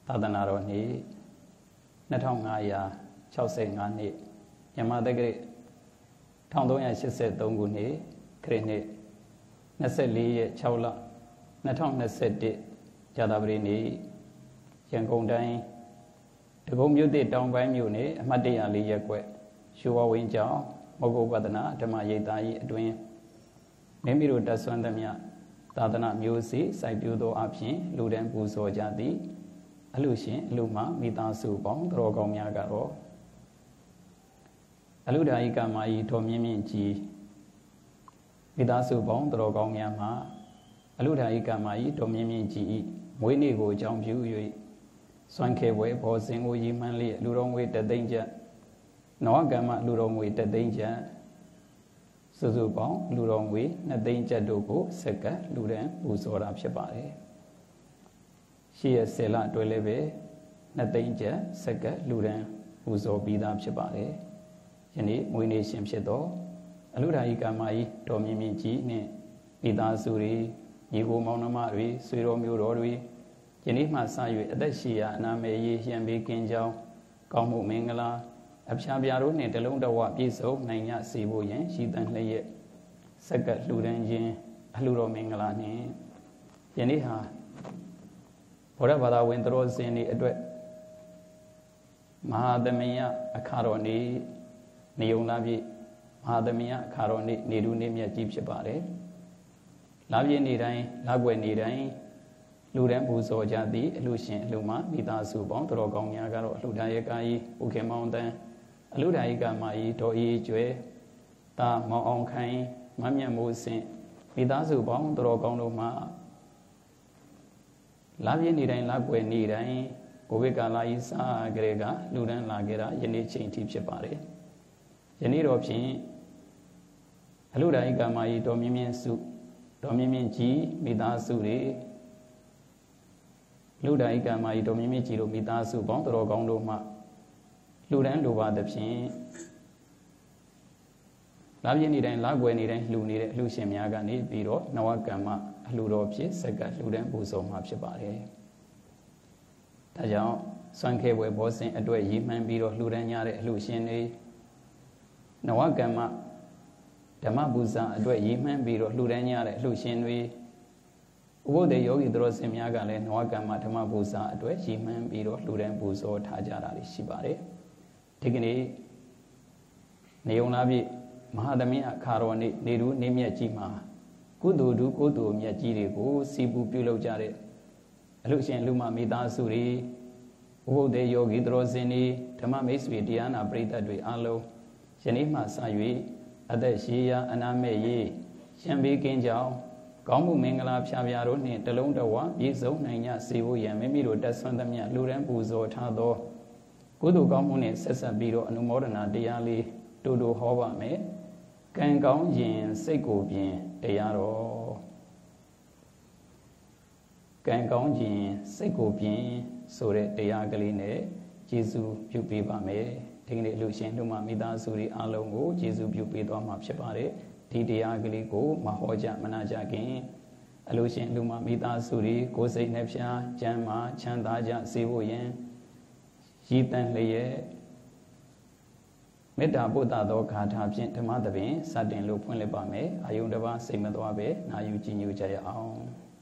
သာသနာတော်နေ့2565နှစ်မြန်မာတက္ကရာ1383ခုနှစ်ခရစ်နှစ်24ရက်6လ2021ကြာသပတေးနေ့ရန်ကုန်တိုင်းဒဂုံမြို့သစ်တောင်ပိုင်းမြို့နယ်အမှတ်104ရပ်ကွက်ရွှေဝဝင်းကျောင်းမဂ္ဂုပဒနာဓမ္မရိပ်သားကြီးအတွင်မိမိတို့တဆွမ်းသမျှသာသနာမျိုးစေ့စိုက်ပျိုးသောအဖြစ်လူတန်းပူဇော်ကြသည်အလူရှင်အလူမမိသားစုပေါင်းတော်ကောင်းများကတော့အလူဒါယိကမာယီတော်မြင့်မြင့်ကြီးမိသားစုပေါင်းတော်ကောင်းများမှာအလူဒါယိကမာယီတော်မြင့်မြင့်ကြီးမွေးနေ့ကိုအကြောင်းပြု၍စွမ်းခဲပွဲဘောဇင်ကိုရည်မှန်းလျက်လူတော်ငွေတသိန်းကျပ်နဝကမ္မလူတော်ငွေတသိန်းကျပ်စုစုပေါင်းလူတော်ငွေ2သိန်းကျပ်တို့ကိုဆက်ကလူတန်းပူဇော်တာဖြစ်ပါတယ်ရှိရဆယ်လအတွဲလည်းပဲ2သိန်းကျပ်ဆက်ကလူတန်းပူဇော်ပြီးသားဖြစ်ပါတယ်ယနေ့မွေးနေ့ရှင်ဖြစ်သောအလူဒါယိကမာယီတော်မြင့်မြင့်ကြီးနှင့်မိသားစုတွေညီကိုမောင်နှမတွေဆွေတော်မျိုးတော်တွေယနေ့မှစ၍အသက်ရှိရာအနာမေရေးရန်ပေးကင်းကြောင်းကောင်းမှုမင်္ဂလာအဖျားပြားတို့နှင့်တလုံးတဝပြည့်စုံနိုင်ရစေဖို့ယင်ရှိတန်လျက်ဆက်ကလှူဒန်းခြင်းအလှူတော်မင်္ဂလာနှင့်ယနေ့ဟာဗုဒ္ဓဘာသာဝင်တော်စင်တွေအတွက်မဟာသမယအခါတော်နေ့နေုံလာပြည့်မဟာသမယအခါတော်နေ့နေတူးနေ့မြတ်ကြီးဖြစ်ပါတယ်လပြည့်နေ့တိုင်းလကွယ်နေ့တိုင်းလူတန်းပူဇော်ကြသည်အလူရှင်အလူမမိသားစုပေါင်းတော်ကောင်းများကတော့အလှူဒါယကာကြီးဥခေမောင်တန်းအလူဒါယိကမာကြီးဒေါ်အေးကျွဲတာမောင်အောင်ခိုင်မမြတ်မိုးစင်မိသားစုပေါင်းတော်ကောင်းတို့မှာလာပြည့်နေ့တိုင်းလကွယ်နေ့တိုင်းကိုဗစ်ကာလကြီးစာကလေးကလူတန်းလာခဲ့တာယနေ့ချိန်ထိဖြစ်ပါတယ်ယနေ့တော့ဖြင့်အလူဒါယိကမာကြီးတော်မြင့်မြင့်စုတော်မြင့်မြင့်ကြီးမိသားစုတွေလူဒါယိကမာကြီးတော်မြင့်မြင့်ကြီးတို့မိသားစုပေါင်းတော်ကောင်းတို့မှလူတန်းလိုပါသဖြင့်လာပြည့်နေ့တိုင်းလကွယ်နေ့တိုင်းလှူနေတဲ့အလှူရှင်များကနေပြီးတော့နဝကမ္မအလှူတော်ဖြစ်ဆက်ကလှူဒန်းပူဇော်မှာဖြစ်ပါတယ်။ဒါကြောင့်စွမ်းခဲပွဲဘောဇင်အတွက်ရည်မှန်းပြီးတော့လှူဒန်းကြတဲ့အလှူရှင်တွေနဝကမ္မဓမ္မပူဇာအတွက်ရည်မှန်းပြီးတော့လှူဒန်းကြတဲ့အလှူရှင်တွေဥပုသေယောဂီသူတော်စင်များကလည်းနဝကမ္မဓမ္မပူဇာအတွက်ရည်မှန်းပြီးတော့လှူဒန်းပူဇော်ထားကြတာရှိပါတယ်။ဒီကနေ့နေုံလာပြည့်မဟာသမယအခါတော်နေ့နေတူးနေမြတ်ကြီးမှာကုသိုလ်ဒုကုသိုလ်မြတ်ကြီးတွေကိုစီပူပြုလုပ်ကြတဲ့အလှရှင်လူမမိသားစုတွေဥပုသေယောဂီသူတော်စင်တွေဓမ္မမိတ်ဆွေတရားနာပရိသတ်တွေအားလုံးယနေ့မှစ၍အသက်ရှိရာအနာမဲ့ရေးရန်ပေးကင်းကြောင်းကောင်းမှုမင်္ဂလာဖြာဖြာတို့နှင့်တလုံးတဝပြည့်စုံနိုင်ကြစေဖို့ရန်မိမိတို့တတ်ဆွမ်းသမျှလူရန်ပူဇော်ထားသောကုသိုလ်ကောင်းမှုနှင့်ဆက်ဆက်ပြီးတော့အနုမောဒနာတရားလေးတူတူဟောပါမယ်ကံကောင်းခြင်းစိတ်ကိုပြင်တရားတော်ကံကောင်းခြင်းစိတ်ကိုပြင်ဆိုတဲ့တရားကလေးနဲ့ကျေးဇူးပြုပေးပါမယ်ဒီကနေ့လူရှင်လူမမိသားစုတွေအားလုံးကိုကျေးဇူးပြုပေးသွားမှာဖြစ်ပါတယ်ဒီတရားကလေးကိုမဟောကြမနာကြခင်အလူရှင်လူမမိသားစုတွေကိုယ်စိတ်နှဖျားကျမ်းမာချမ်းသာကြစေဖို့ယင်ရည်တန်လျက်မေတ္တာပို့တာသောဂါထာဖြင့်ဓမ္မသဘင်စတင်လို့ဖွင့်လိုက်ပါမယ်အာယုန်တစ်ပါးစိတ်မသွားပဲနာယူကြည်ညိုကြရအောင်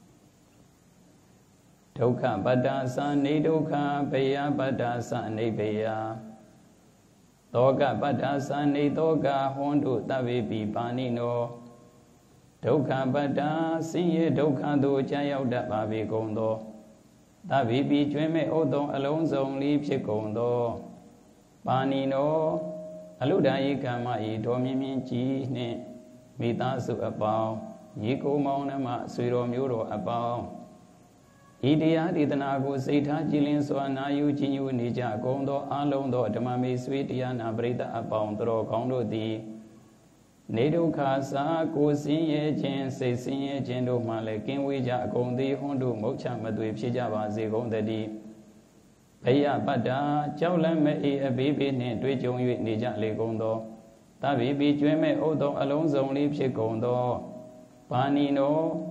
ဒုက္ခပတ္တာသနေဒုက္ခဘယပတ္တာသနေဘယသောကပတ္တာသနေသောကဟွန်တုတဗ္ဗေပိပါဏိနောဒုက္ခပတ္တာဆင်းရဲဒုက္ခသို့ကြာရောက်တတ်ပါပေကုန်သောတဗ္ဗေပိကျွမ်းမဲ့ဥဒ္ဒောအလုံးစုံလေးဖြစ်ကုန်သောပါဏိနောအလုဒါယိကမ္မဤတော်မြင့်မြင့်ကြီးနှင့်မိသားစုအပေါင်းညီကိုမောင်နှမဆွေတော်မျိုးတော်အပေါင်းဤတရားဒေသနာကိုစိတ်ထားကြည်လင်စွာနာယူကြည်ညိုနေကြကုန်သောအလုံးသောဓမ္မမေဆွေတရားနာပရိသတ်အပေါင်းတော်ကောင်းတို့သည်နေဒုက္ခစာကိုဆင်းရဲခြင်းစိတ်ဆင်းရဲခြင်းတို့မှလည်းကင်းဝေးကြအကုန်သည်ဟွန်းတို့မုတ်ချမသွေဖြစ်ကြပါစေကုန်သတည်းဘယပတ္တာကြောက်လန့်မဲ့အေးအဘေးဘေးနှင့်တွေ့ကြုံ၍နေကြလေကုန်သောတဗ္ဗေပိကျွဲမဲ့ဥဒ္ဒောအလုံးစုံလေးဖြစ်ကုန်သောပါဏိနော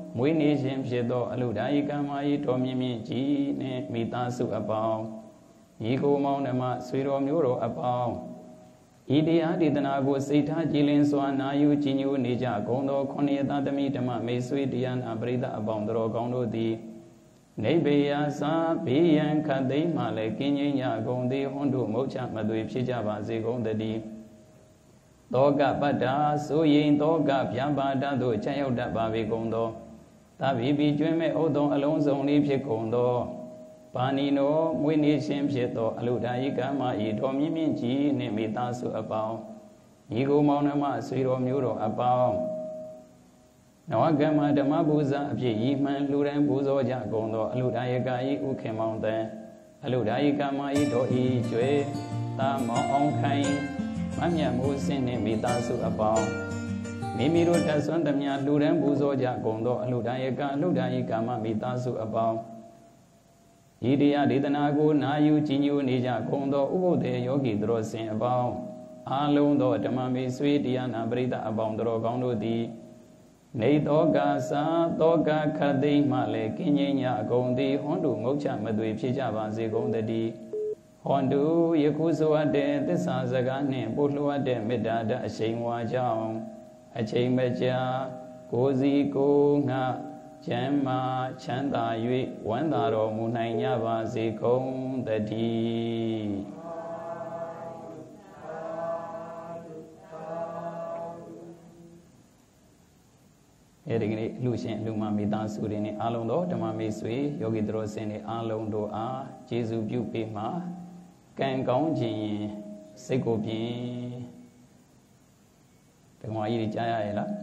မွေးနေခြင်းဖြစ်သောအလုဒ္ဓဤကမ္မဤတော်မြင့်မြင့်ကြီးနှင့်မိသားစုအပေါင်းညီကိုမောင်နှမဆွေတော်မျိုးတော်အပေါင်းဤတရားဒေသနာကိုစိတ်ထားကြည်လင်စွာနာယူကြည်ညိုနေကြကုန်သောခொနည်းသားသမီးဓမ္မမေဆွေတရားနာပရိသတ်အပေါင်းတော်ကောင်းတို့သည်နိဗ္ဗာန်စာဘေးရန်ခတ်သိမ်းမှလည်းကင်းငြိမ်းကြကုန်သည်ဟွန်းတို့မုတ်ချမသွေဖြစ်ကြပါစေကုန်တည်းတောကပတ္တာဆိုရင်တောကဗျာပါဒသို့ချက်ရောက်တတ်ပါပေကုန်သောသဗ္ဗိပိကျွင်းမဲ့ဥဒ္ဒံအလုံးစုံလေးဖြစ်ကုန်သောပါဏိနောမွေးနေခြင်းဖြစ်သောအလုဒ္ဓဤကမ္မဤတော်မြင့်မြင့်ကြီးနှင့်မိသားစုအပေါင်းညီကိုမောင်နှမဆွေတော်မျိုးတော်အပေါင်းနဝကမ္မဓမ္မပူဇာအဖြစ်ဤမှန်လူတိုင်းပူဇော်ကြကုန်သောအလုဒ္ဓယကဤဥခင်မောင်တန်အလုဒ္ဓဤကမ္မဤတော်ဤကျွေတာမောင်အောင်ခိုင်မမြတ်မိုးစင်းနှင့်မိသားစုအပေါင်းမိမိတို့တဆွမ်းသမျှလူတိုင်းပူဇော်ကြကုန်သောအလုဒ္ဓယကအလုဒ္ဓဤကမ္မမိသားစုအပေါင်းဤတရားဒေသနာကိုနာယူကြည်ညိုနေကြကုန်သောဥပုသ္တေယောဂီတို့ဆင်အပေါင်းအာလုံးသောဓမ္မမေဆွေတရားနာပရိသတ်အပေါင်းတို့ကောင်းတို့သည်နေတောကသာတောကခတ်သိမ်းမှလည်းကင်းငြိမ်းကြကုန်သည်ဟွန်းတို့ငုတ်ချမသွေဖြစ်ကြပါစေကုန်တည်းဟွန်းတို့ယခုဆိုအပ်တဲ့သစ္စာစကားနှင့်ပို့လှအပ်တဲ့မေတ္တာဓာတ်အရှိန်ဝါကြောင့်အချိန်မကြာကိုယ်စီကိုယ်ငှချမ်းမာချမ်းသာ၍ဝမ်းသာတော်မူနိုင်ကြပါစေကုန်တည်းအဲဒီကနေ့လူရှင်လူမမိသားစုတွေနဲ့အားလုံးသောဓမ္မမိတ်ဆွေယောဂီတော်စင်တွေအားလုံးတို့အားကျေးဇူးပြုပေးမှာကံကောင်းခြင်းစိတ်ကိုပြင်းဓမ္မကြီးတွေကြားရရဲ့လား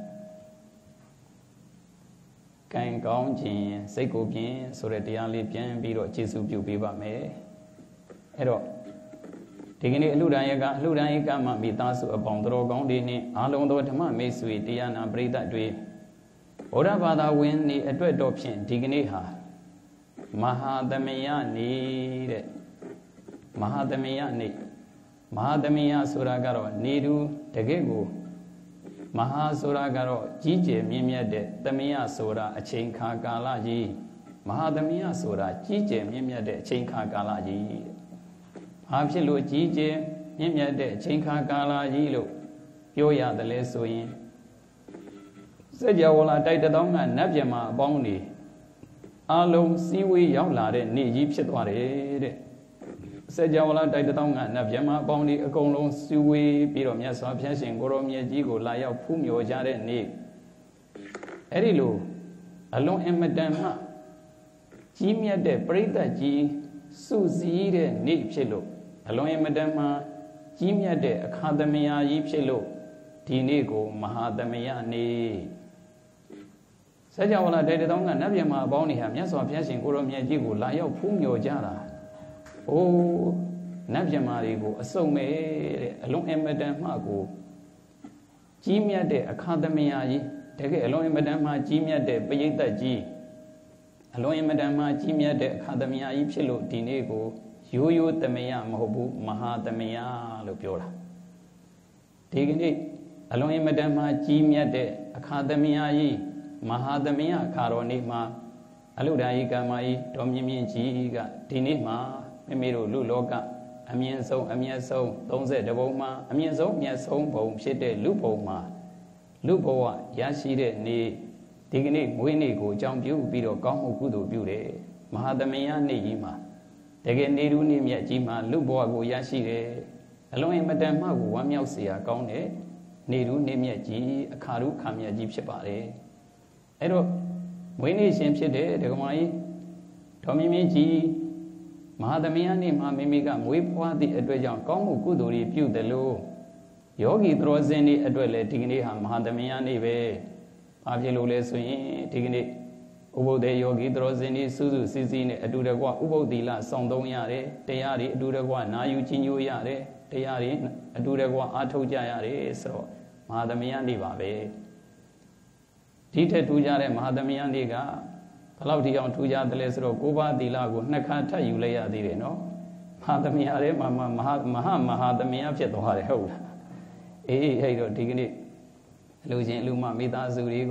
ကံကောင်းခြင်းစိတ်ကိုပြင်းဆိုတဲ့တရားလေးပြန်ပြီးတော့ကျေးဇူးပြုပေးပါမယ်အဲ့တော့ဒီကနေ့အလှူဒါန်ရကအလှူဒါန်ရကမှမိသားစုအပေါင်းတော်ကောင်းတွေနဲ့အားလုံးသောဓမ္မမိတ်ဆွေတရားနာပရိသတ်တွေဗုဒ္ဓဘာသာဝင်နေအတွက်တော့ဖြင့်ဒီကနေ့ဟာမဟာသမယနေတဲ့မဟာသမယနေမဟာသမယဆိုတာကတော့နေတူတကယ့်ကိုမဟာဆိုတာကတော့ကြီးကျယ်မြင့်မြတ်တဲ့သမယဆိုတာအချိန်ခါကာလကြီးမဟာသမယဆိုတာကြီးကျယ်မြင့်မြတ်တဲ့အချိန်ခါကာလကြီးဘာဖြစ်လို့ကြီးကျယ်မြင့်မြတ်တဲ့အချိန်ခါကာလကြီးလို့ပြောရတယ်လဲဆိုရင်စัจ java လာတိုက်တောင်းကနတ်ပြည်မှာအပေါင်းနေအလုံးစည်းဝေးရောက်လာတဲ့နေ့ကြီးဖြစ်သွားတယ်တဲ့စัจ java လာတိုက်တောင်းကနတ်ပြည်မှာအပေါင်းနေအကုန်လုံးစည်းဝေးပြီးတော့မြတ်စွာဘုရားရှင်ကိုရောမြတ်ကြီးကိုလာရောက်ဖူးမြော်ကြတဲ့နေ့အဲ့ဒီလိုအလုံးအမတန်မှကြီးမြတ်တဲ့ပရိသတ်ကြီးစုစည်းတဲ့နေ့ဖြစ်လို့အလုံးအမတန်မှကြီးမြတ်တဲ့အခါသမယကြီးဖြစ်လို့ဒီနေ့ကိုမဟာသမယနေ့စัจ java လာတိုက်တောင်းကနတ်ပြည်မှာအပေါင်းနေဟာမြတ်စွာဘုရားရှင်ကိုရောမြတ်ကြီးကိုလာရောက်ဖူးမြော်ကြတာအိုးနတ်ပြည်မာတွေကိုအစုံမဲ့တဲ့အလုံးအမတန်မှကိုကြီးမြတ်တဲ့အခါသမယကြီးတကယ်အလုံးအမတန်မှကြီးမြတ်တဲ့ပရိသတ်ကြီးအလုံးအမတန်မှကြီးမြတ်တဲ့အခါသမယကြီးဖြစ်လို့ဒီနေ့ကိုရိုးရိုးသမယမဟုတ်ဘူးမဟာသမယလို့ပြောတာဒီကနေ့အလုံးအမတန်မှကြီးမြတ်တဲ့အခါသမယကြီးမဟာသမယအခါတော်နေ့မှာအလုဒ္ဓယကမ္မကြီးတော်မြင့်မြင့်ကြီးကဒီနေ့မှာမိမိတို့လူလောကအမြင့်ဆုံးအမြတ်ဆုံး32ဘုံမှာအမြင့်ဆုံးမြတ်ဆုံးဘုံဖြစ်တဲ့လူဘုံမှာလူဘဝရရှိတဲ့နေ့ဒီကနေ့မွေးနေ့ကိုအကြောင်းပြုပြီးတော့ကောင်းမှုကုသိုလ်ပြုတယ်မဟာသမယနေ့ကြီးမှာတကယ်နေထူးနေ့မြတ်ကြီးမှာလူဘဝကိုရရှိတယ်အလုံးအမတန်မှကိုဝမ်းမြောက်စရာကောင်းတဲ့နေထူးနေ့မြတ်ကြီးအခါရုခါမြတ်ကြီးဖြစ်ပါတယ်အဲ့တော့မွေးနေ့ရှင်ဖြစ်တဲ့ဒကမာကြီးဒေါ်မင်းမင်းကြီးမဟာသမယနေ့မှာမိမိကမွေးဖွားသည့်အတွက်ကြောင့်ကောင်းမှုကုသိုလ်တွေပြုတယ်လို့ယောဂီသရောစင်တွေအတွက်လည်းဒီကနေ့ဟာမဟာသမယနေ့ပဲဘာဖြစ်လို့လဲဆိုရင်ဒီကနေ့ဥပုသ္တေယောဂီသရောစင်တွေစုစုစည်းစည်းနဲ့အတူတကွဥပုသ္တိလဆောင်သုံးရတယ်တရားတွေအတူတကွနာယူကြီးညိုရတယ်တရားတွေအတူတကွအားထုတ်ကြရတယ်ဆိုတော့မဟာသမယနေ့ပါပဲဒီထက်ထူးခြားတဲ့မဟာသမယနေ့ကဘယ်လောက်ထိအောင်ထူးခြားတယ်လဲဆိုတော့ကိုးပါးသီလကိုနှစ်ခါထပ်ယူလိုက်ရသေးတယ်နော်မဟာသမယထဲမှာမဟာသမယဖြစ်သွားတယ်ဟုတ်လားအေးအဲ့တော့ဒီကနေ့လူချင်းလူမမိသားစုတွေကို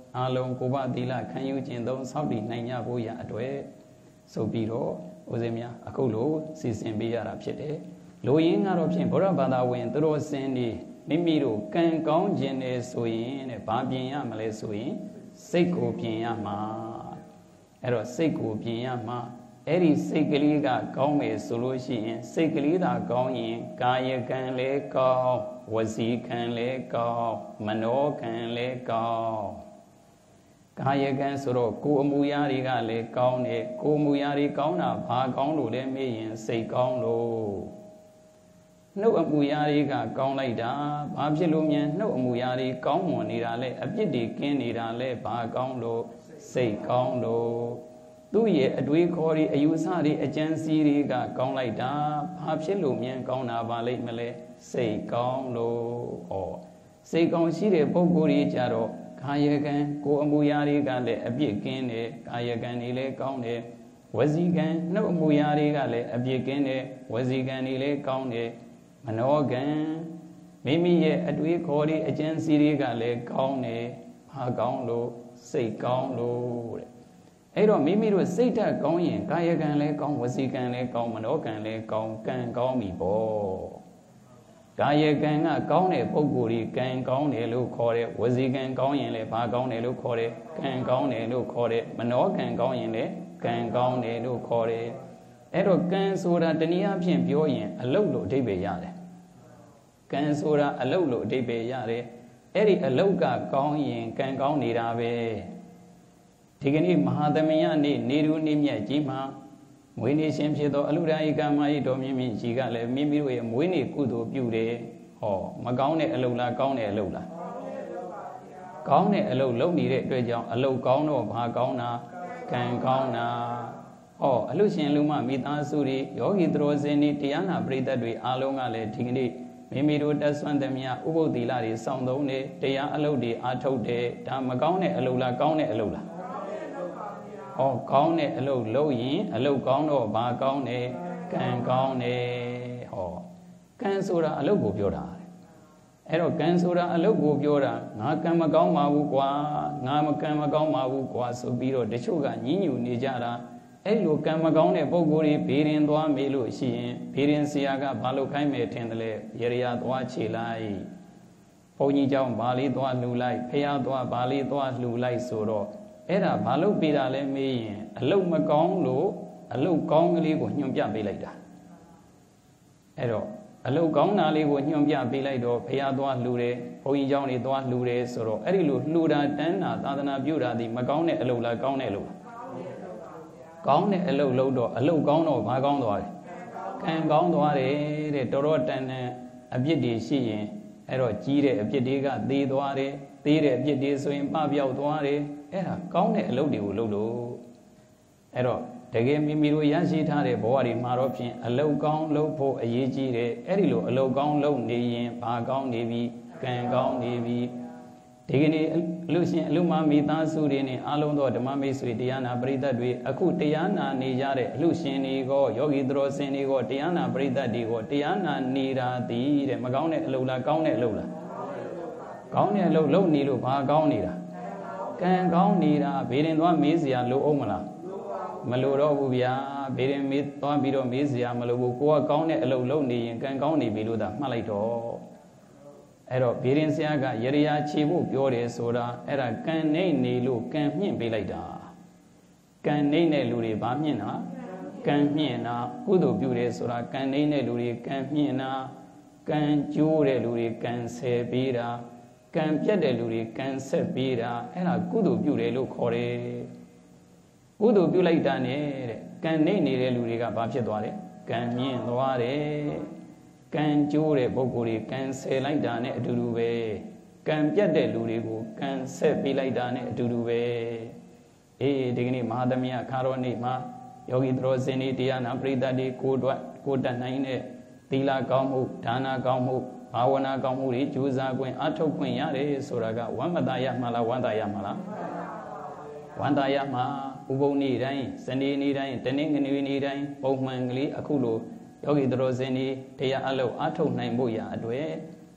အာလုံးကိုဘသီလခံယူခြင်းသုံးစောင့်တည်နိုင်ကြဖို့ရအတွက်ဆိုပြီးတော့ဦးဇင်းများအခုလိုစီစဉ်ပေးရတာဖြစ်တယ်လူရင်းကတော့ဖြင့်ဗုဒ္ဓဘာသာဝင်သူတော်စင်တွေမိမိတို့ကံကောင်းခြင်းနဲ့ဆိုရင်တဲ့ဘာပြင်ရမလဲဆိုရင်စိတ်ကိုပြင်ရမှာအဲ့တော့စိတ်ကိုပြင်ရမှာအဲ့ဒီစိတ်ကလေးကကောင်းမယ်ဆိုလို့ရှိရင်စိတ်ကလေးသာကောင်းရင်ကာယကံလည်းကောင်းဝစီကံလည်းကောင်းမနောကံလည်းကောင်းကာယကံဆိုတော့ကိုယ်အမူအရာတွေကလည်းကောင်းတယ်ကိုယ်အမူအရာတွေကောင်းတာဘာကောင်းလို့လဲမေးရင်စိတ်ကောင်းလို့နှုတ်အမူအရာတွေကကောင်းလိုက်တာဘာဖြစ်လို့မြန်နှုတ်အမူအရာတွေကောင်းမွန်နေတာလဲအပြစ်တွေကင်းနေတာလဲဘာကောင်းလို့စိတ်ကောင်းလို့သူ့ရဲ့အတွေးခေါ်တွေအယူဆတွေအကြံစီတွေကကောင်းလိုက်တာဘာဖြစ်လို့မြန်ကောင်းတာပါလိမ့်မလဲစိတ်ကောင်းလို့စိတ်ကောင်းရှိတဲ့ပုဂ္ဂိုလ်ကြီးကြတော့ကာယကံကိုယ်အမူအရာတွေကလည်းအပြစ်ကင်းတယ်ကာယကံတွေလည်းကောင်းတယ်ဝစီကံနှုတ်အမူအရာတွေကလည်းအပြစ်ကင်းတယ်ဝစီကံတွေလည်းကောင်းတယ်မနောကံမိမိရဲ့အတွေးခေါ်တွေအကြံစီတွေကလည်းကောင်းတယ်ဘာကောင်းလို့စိတ်ကောင်းလို့တဲ့အဲ့တော့မိမိတို့စိတ်ဓာတ်ကောင်းရင်ကာယကံလည်းကောင်းဝစီကံလည်းကောင်းမနောကံလည်းကောင်းကံကောင်းပြီပေါ့ကာယကံကကောင်းတဲ့ပုဂ္ဂိုလ်ကြီးကံကောင်းတယ်လို့ခေါ်တယ်ဝစီကံကောင်းရင်လည်းဘာကောင်းတယ်လို့ခေါ်တယ်ကံကောင်းတယ်လို့ခေါ်တယ်မနောကံကောင်းရင်လည်းကံကောင်းတယ်လို့ခေါ်တယ်အဲ့တော့ကံဆိုတာတနည်းအားဖြင့်ပြောရင်အလုတ်လို့အဓိပ္ပာယ်ရတယ်ကံဆိုတာအလုတ်လို့အဓိပ္ပာယ်ရတယ်အဲ့ဒီအလုတ်ကကောင်းရင်ကံကောင်းနေတာပဲဒီကနေ့မဟာသမယနေ့နေရူနေ့မြတ်ကြီးမှာမွေးနေ့ရှင်ဖြစ်သောအလုဒ္ဓဧကမကြီးတော်မြင့်မြင့်ကြီးကလည်းမိမိတို့ရဲ့မွေးနေ့ကုသိုလ်ပြုတယ်ဟောမကောင်းတဲ့အလုတ်လားကောင်းတဲ့အလုတ်လားကောင်းတဲ့အလုတ်လုပ်နေတဲ့အတွက်ကြောင့်အလုတ်ကောင်းတော့ဘာကောင်းတာကံကောင်းတာဟောအလုရှင်လူမမိသားစုတွေယောဂီသူတော်စင်တွေတရားနာပရိသတ်တွေအားလုံးကလည်းဒီကနေ့မိမိတို့တက်ဆွမ်းသမျှဥပုသ္တိလတွေစောင့်သုံးတယ်တရားအလုတ်တွေအားထုတ်တယ်ဒါမကောင်းတဲ့အလုတ်လားကောင်းတဲ့အလုတ်လားဟောကောင်းတဲ့အလုတ်လုပ်ရင်အလုတ်ကောင်းတော့ဘာကောင်းတယ်ကံကောင်းတယ်ဟောကံဆိုတာအလုတ်ကိုပြောတာအဲ့တော့ကံဆိုတာအလုတ်ကိုပြောတာငါကံမကောင်းပါဘူးကွာငါမကံမကောင်းပါဘူးကွာဆိုပြီးတော့တချို့ကညှဉ်းညူနေကြတာအဲ့လိုကံမကောင်းတဲ့ပုံကိုယ်တွေဘေးရင်သွားမေးလို့ရှိရင်ဘေးရင်ဆရာကဘာလို့ခိုင်းမယ်ထင်တယ်လဲရရသွားခြေလိုက်ဘုန်းကြီးเจ้าဘာလေးသွားလှူလိုက်ဖះသွားဘာလေးသွားလှူလိုက်ဆိုတော့အဲ့ဒါဘာလို့ပေးတာလဲမေးရင်အလုတ်မကောင်းလို့အလုတ်ကောင်းကလေးကိုညွှန်ပြပေးလိုက်တာအဲ့တော့အလုတ်ကောင်းတာလေးကိုညွှန်ပြပေးလိုက်တော့ဖះသွားလှူတယ်ဘုန်းကြီးเจ้าတွေသွားလှူတယ်ဆိုတော့အဲ့ဒီလိုလှူတာတန်းတာသာသနာပြုတာဒီမကောင်းတဲ့အလုတ်လားကောင်းတဲ့အလုတ်လားကောင်းတဲ့အလုတ်လို့တော့အလုတ်ကောင်းတော့ဘာကောင်းသွားတယ်ကံကောင်းသွားတယ်တဲ့တော်တော်တန်တန်အပြစ်တွေရှိရင်အဲ့တော့ကြီးတဲ့အပြစ်တွေကသေသွားတယ်သေးတဲ့အပြစ်တွေဆိုရင်ပပျောက်သွားတယ်အဲ့ဒါကောင်းတဲ့အလုပ်တွေကိုလုပ်လို့အဲ့တော့တကယ်မိမိတို့ရရှိထားတဲ့ဘဝတွေမှာတော့ဖြင့်အလုပ်ကောင်းလုပ်ဖို့အရေးကြီးတယ်အဲ့ဒီလိုအလုပ်ကောင်းလုပ်နေရင်ဘာကောင်းနေပြီကံကောင်းနေပြီဒီကနေ့အလူရှင်အလူမမိသားစုတွေနဲ့အားလုံးသောဓမ္မမိတ်ဆွေတရားနာပရိသတ်တွေအခုတရားနာနေကြတဲ့အလူရှင်တွေကိုယောဂီသူတော်စင်တွေကိုတရားနာပရိသတ်တွေကိုတရားနာနေတာသည်တဲ့မကောင်းတဲ့အလုပ်လားကောင်းတဲ့အလုပ်လားကောင်းတဲ့အလုပ်လုပ်နေလို့ဘာကောင်းနေတာကံကောင်းနေတာဘေးရင်သွားမေးစရာလိုအောင်မလားမလိုတော့ဘူးဗျာဘေးရင်မေးသွားပြီးတော့မေးစရာမလိုဘူးကိုကကောင်းတဲ့အလုပ်လုပ်နေရင်ကံကောင်းနေပြီလို့သာမှတ်လိုက်တော့အဲ့တော့ဘေးရင်ဆရာကရရခြေဖို့ပြောတယ်ဆိုတာအဲ့ဒါကံနှိမ့်နေလို့ကံမြင့်ပေးလိုက်တာကံနှိမ့်တဲ့လူတွေဘာမြင့်တာကံမြင့်တာကုသိုလ်ပြုတယ်ဆိုတာကံနှိမ့်တဲ့လူတွေကံမြင့်တာကံကျိုးတဲ့လူတွေကံဆယ်ပေးတာကံပြတ်တဲ့လူတွေကံဆက်ပေးတာအဲ့ဒါကုသိုလ်ပြုတယ်လို့ခေါ်တယ်ကုသိုလ်ပြုလိုက်တာနဲ့တဲ့ကံနှိမ့်နေတဲ့လူတွေကဘာဖြစ်သွားတယ်ကံမြင့်သွားတယ်ကံကျိုးတဲ့ပုဂ္ဂိုလ်တွေကံဆယ်လိုက်တာနဲ့အတူတူပဲကံပြတ်တဲ့လူတွေကိုကံဆက်ပေးလိုက်တာနဲ့အတူတူပဲအေးဒီကနေ့မဟာသမယခါတော်နေ့မှာယောဂီသူတော်စင်တွေတရားနာပရိသတ်တွေကိုတတ်နိုင်တဲ့သီလကောင်းမှုဒါနကောင်းမှုဘာဝနာကောင်းမှုတွေကြိုးစားခွင့်အထောက်ခွင့်ရတယ်ဆိုတာကဝမ်းမသာရမှာလားဝမ်းသာရမှာလားဝမ်းသာရမှာဥပုံနေ့တိုင်းစနေနေ့တိုင်းတနင်္ဂနွေနေ့တိုင်းပုံမှန်ကလေးအခုလိုယောဂီသူတော်စင်တွေတရားအလုပ်အထောက်နိုင်ဖို့ရအတွက်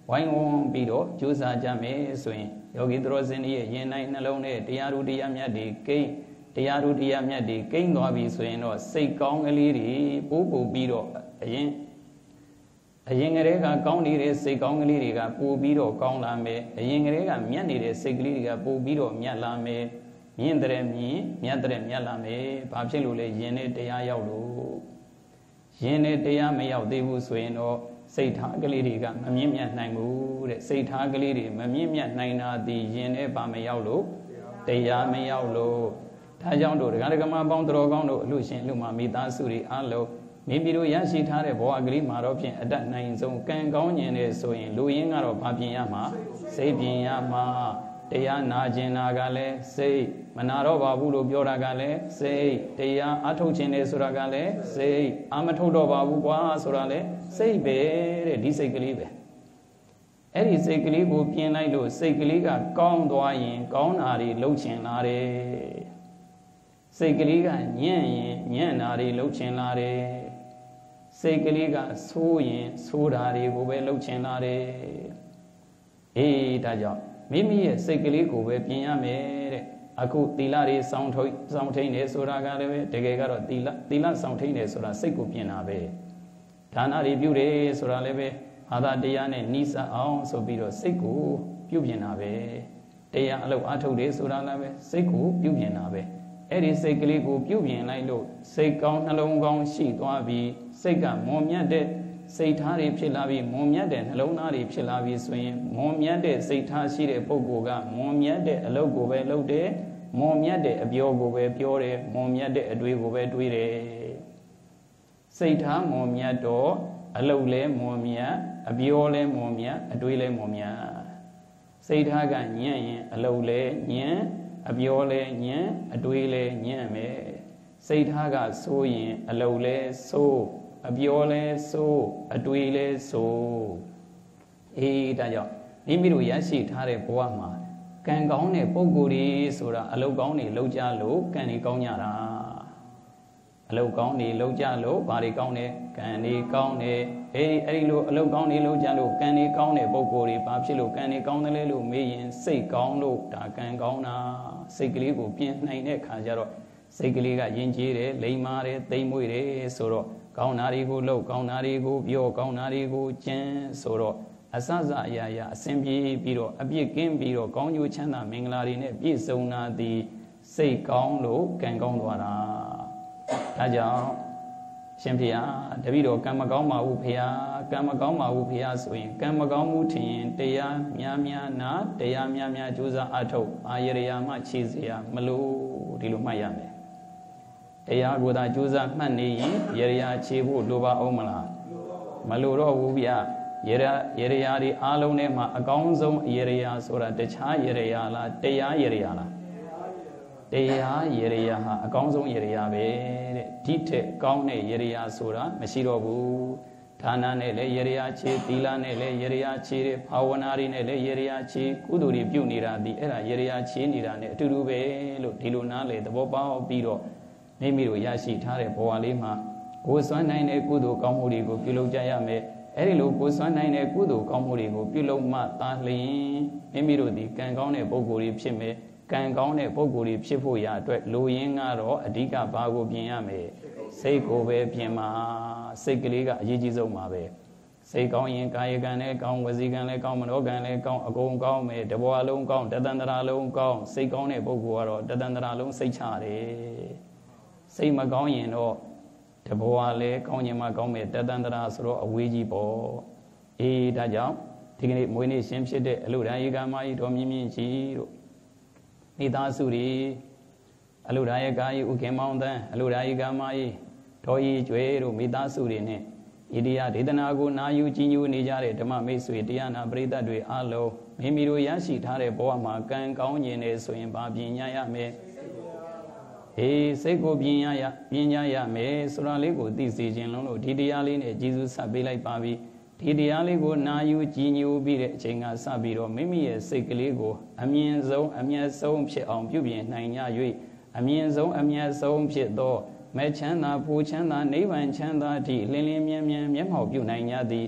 ဝိုင်းဝန်းပြီးတော့ကြိုးစားကြမယ်ဆိုရင်ယောဂီသူတော်စင်ရဲ့ရင်နိုင်နှလုံးနဲ့တရားဓုတရားမြတ်တွေကိန်းတရားဓုတရားမြတ်တွေကိန်းသွားပြီဆိုရင်တော့စိတ်ကောင်းကလေးတွေပို့ပြီးတော့အရင်ကလေးကကောင်းနေတဲ့စိတ်ကောင်းကလေးတွေကပို့ပြီးတော့ကောင်းလာမယ်အရင်ကလေးကမြတ်နေတဲ့စိတ်ကလေးတွေကပို့ပြီးတော့မြတ်လာမယ်မြင့်တဲ့မြင့်မြတ်တဲ့မြတ်လာမယ်ဘာဖြစ်လို့လဲယင်နဲ့တရားရောက်လို့ယင်နဲ့တရားမရောက်သေးဘူးဆိုရင်တော့စိတ်ထားကလေးတွေကမမြင့်မြတ်နိုင်ဘူးတဲ့စိတ်ထားကလေးတွေမမြင့်မြတ်နိုင်တာဒီယင်နဲ့ပါမရောက်လို့တရားမရောက်လို့ဒါကြောင့်တို့ဒကာဒကမပေါင်းတော်ကောင်းတို့အလို့ရှင်လူမမိသားစုတွေအားလုံးမိမိတို့ရရှိထားတဲ့ဘဝကလေးမှာတော့ဖြင့်အတတ်နိုင်ဆုံးကံကောင်းခြင်းနဲ့ဆိုရင်လူရင်းကတော့ဘာပြင်ရမှာစိတ်ပြင်ရမှာတရားနာခြင်းနာကလည်းစိတ်မနာတော့ပါဘူးလို့ပြောတာကလည်းစိတ်တရားအထုတ်ခြင်းနဲ့ဆိုတာကလည်းစိတ်အာမထုတ်တော့ပါဘူးကွာဆိုတာလည်းစိတ်ပဲတဲ့ဒီစိတ်ကလေးပဲအဲ့ဒီစိတ်ကလေးကိုပြင်လိုက်လို့စိတ်ကလေးကကောင်းသွားရင်ကောင်းတာတွေလှုပ်ချင်လာတယ်စိတ်ကလေးကညံ့ရင်ညံ့တာတွေလှုပ်ချင်လာတယ်စိတ်ကလေးကဆိုးရင်ဆိုးတာတွေကိုပဲလှုပ်ချင်လာတယ်အေးဒါကြောင့်မိမိရဲ့စိတ်ကလေးကိုပဲပြင်ရမယ်တဲ့အခုသီလတွေစောင့်ထိန်နေဆိုတာကလည်းပဲတကယ်ကတော့သီလစောင့်ထိန်နေဆိုတာစိတ်ကိုပြင်တာပဲဒါနတွေပြုတယ်ဆိုတာလည်းပဲဘာသာတရားနဲ့နှိစအောင်ဆိုပြီးတော့စိတ်ကိုပြုပြင်တာပဲတရားအလုပ်အထုတ်တယ်ဆိုတာလည်းပဲစိတ်ကိုပြုပြင်တာပဲအဲ့ဒီစိတ်ကလေးကိုပြုပြင်လိုက်လို့စိတ်ကောင်းနှလုံးကောင်းရှိသွားပြီးစိတ်ကမွန်မြတ်တဲ့စိတ်ထားတွေဖြစ်လာပြီးမွန်မြတ်တဲ့နှလုံးသားတွေဖြစ်လာပြီးဆိုရင်မွန်မြတ်တဲ့စိတ်ထားရှိတဲ့ပုဂ္ဂိုလ်ကမွန်မြတ်တဲ့အလုပ်ကိုပဲလုပ်တယ်မွန်မြတ်တဲ့အပြောကိုပဲပြောတယ်မွန်မြတ်တဲ့အတွေးကိုပဲတွေးတယ်စိတ်ထားမွန်မြတ်တော့အလုပ်လဲမွန်မြတ်အပြောလဲမွန်မြတ်အတွေးလဲမွန်မြတ်စိတ်ထားကညံ့ရင်အလုပ်လဲညံ့အပြောလဲညံ့အတွေးလဲညံ့မယ်စိတ်ထားကဆိုးရင်အလုပ်လဲဆိုးအပြောလဲဆိုးအတွေးလဲဆိုးအေးဒါကြောင့်မိမိတို့ရရှိထားတဲ့ဘဝမှာကံကောင်းတဲ့ပုံကိုယ်တွေဆိုတာအလုပ်ကောင်းတွေလုပ်ကြလို့ကံတွေကောင်းကြတာအလုပ်ကောင်းတွေလုပ်ကြလို့ဘာတွေကောင်းတယ်ကံတွေကောင်းတယ်အေးအဲ့ဒီလိုအလုပ်ကောင်းတွေလုပ်ကြလို့ကံတွေကောင်းတဲ့ပုံကိုယ်တွေဘာဖြစ်လို့ကံတွေကောင်းတယ်လဲလို့မေးရင်စိတ်ကောင်းလို့ဒါကံကောင်းတာစိတ်ကလေးကိုပြင်နိုင်တဲ့ခါကျတော့စိတ်ကလေးကယဉ်ကျေးတယ်လိမ္မာတယ်သိမ်မွေ့တယ်ဆိုတော့ကောင်းတာတွေကိုလုပ်ကောင်းတာတွေကိုပြောကောင်းတာတွေကိုကျင့်ဆိုတော့အစစအရာရာအစဉ်ပြေပြီးတော့အပြစ်ကင်းပြီးတော့ကောင်းကျိုးချမ်းသာမင်္ဂလာတွေနဲ့ပြည့်စုံတာဒီစိတ်ကောင်းလို့ကံကောင်းသွားတာဒါကြောင့်ရှင်ဖေဟာတပည့်တော်ကံမကောင်းပါဘူးဖေဟာကံမကောင်းပါဘူးဖေဟာဆိုရင်ကံမကောင်းမှုထင်ရင်တရားများများနာတရားများများကြိုးစားအထောက်အာရရာမှခြေစရာမလို့ဒီလိုမှတ်ရမယ်တရားကိုသာကြိုးစားမှတ်နေရင်ရရာခြေဖို့လိုပါအောင်မလားမလိုတော့ဘူးဗျရရာတွေအားလုံးထဲမှာအကောင်းဆုံးရရာဆိုတာတခြားရရာလားတရားရရာလားတရားရရာဟာအကောင်းဆုံးရရာပဲတဲ့ဒီထက်ကောင်းတဲ့ရရာဆိုတာမရှိတော့ဘူးဒါနနဲ့လည်းရရာခြေသီလနဲ့လည်းရရာခြေတဲ့ဘာဝနာတွေနဲ့လည်းရရာခြေကုသိုလ်တွေပြုနေတာဒီအဲ့ဒါရရာခြေနေတာနဲ့အတူတူပဲလို့ဒီလိုနားလေသဘောပေါက်ပြီးတော့မိမိတို့ရရှိထားတဲ့ဘဝလေးမှာကိုယ်စွမ်းနိုင်တဲ့ကုသိုလ်ကောင်းမှုတွေကိုပြုလုပ်ကြရမယ်အဲ့ဒီလိုကိုယ်စွမ်းနိုင်တဲ့ကုသိုလ်ကောင်းမှုတွေကိုပြုလုပ်မှသာလျှင်မိမိတို့ဒီကံကောင်းတဲ့ပုဂ္ဂိုလ်တွေဖြစ်မယ်ကံကောင်းတဲ့ပုဂ္ဂိုလ်တွေဖြစ်ဖို့ရအတွက်လိုရင်းကတော့အဓိကဘာကိုပြင်ရမယ်စိတ်ကိုပဲပြင်မှာစိတ်ကလေးကအရေးကြီးဆုံးပါပဲစိတ်ကောင်းရင်ကာယကံလည်းကောင်းဝစီကံလည်းကောင်းမနောကံလည်းကောင်းအကုန်ကောင်းမယ်တဘောလုံးကောင်းတသန္တရာလုံးကောင်းစိတ်ကောင်းတဲ့ပုဂ္ဂိုလ်ကတော့တသန္တရာလုံးစိတ်ချတယ်စိတ်မကောင်းရင်တော့တဘောလည်းကောင်းခြင်းမှကောင်းမယ်တသန္တရာဆိုတော့အဝေးကြီးပေါ့အေးဒါကြောင့်ဒီကနေ့မွေးနေ့ရှင်ဖြစ်တဲ့အလုဒ္ဓဧကမကြီးတော်မြင့်မြင့်ကြီးတို့မိသားစုတွေအလုဒ္ဓဧကကြီးဥခင်မောင်တန်းအလုဒ္ဓဧကမကြီးတော်ကြီးကျွဲတို့မိသားစုတွေနဲ့ဤတရားဒေသနာကိုနာယူကြည်ညိုနေကြတဲ့ဓမ္မမိတ်ဆွေတရားနာပရိသတ်တွေအားလုံးမိမိတို့ရရှိထားတဲ့ဘဝမှာကံကောင်းခြင်းနဲ့ဆိုရင်ဘာပြင်ရမယ်အေးစိတ်ကိုပြင်ကြရမယ်ဆိုတာလေးကိုသိစေခြင်းလုံးလို့ဒီတရားလေးနဲ့ကျေးဇူးဆက်ပေးလိုက်ပါပြီဒီတရားလေးကိုနာယူကြည်ညိုပြီးတဲ့အချိန်ကစပြီးတော့မိမိရဲ့စိတ်ကလေးကိုအမြင့်ဆုံးအမြတ်ဆုံးဖြစ်အောင်ပြုပြင်နိုင်ကြ၍အမြင့်ဆုံးအမြတ်ဆုံးဖြစ်သောမဲ့ချမ်းသာပူချမ်းသာနိဗ္ဗာန်ချမ်းသာအထိလင်းလင်းမြန်းမြန်းမျက်မှောက်ပြုနိုင်ကြသည်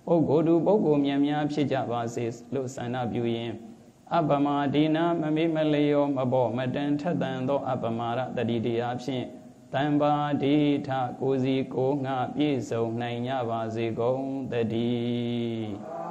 ပုဂ္ဂိုလ်သူပုဂ္ဂိုလ်များများဖြစ်ကြပါစေလို့ဆန္ဒပြုရင်အပမဒီနာမမေ့မလျောမဘောမတန်ထက်သန်သောအပမာရတတိတရားဖြင့်တံပါဒိထကိုစီကိုငှပြည့်စုံနိုင်ကြပါစေကုန်တည်း